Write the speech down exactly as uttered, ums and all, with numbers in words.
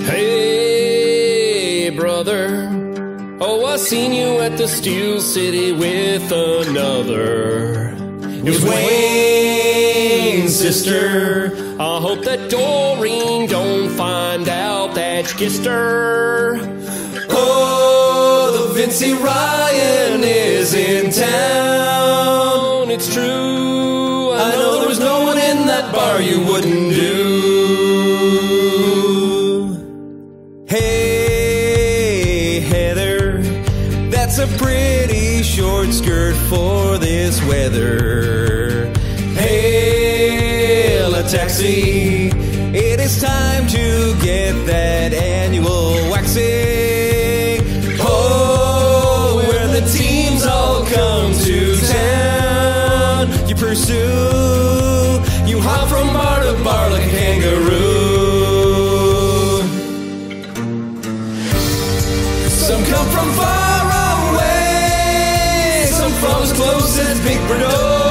Hey, brother, oh, I seen you at the Steel City with another. It was Wayne's sister. I hope that Doreen don't find out that you kissed her. Oh, the Vincey Ryan is in town. It's true, I know there was no one in that bar you wouldn't do. Hey, Heather, that's a pretty short skirt for this weather. Hail a taxi, it is time to get that annual waxing. Oh, where the teams all come to town. You pursue, you hop from bar to bar like a kangaroo. Some come from far away, some from as close as Big Bordeaux.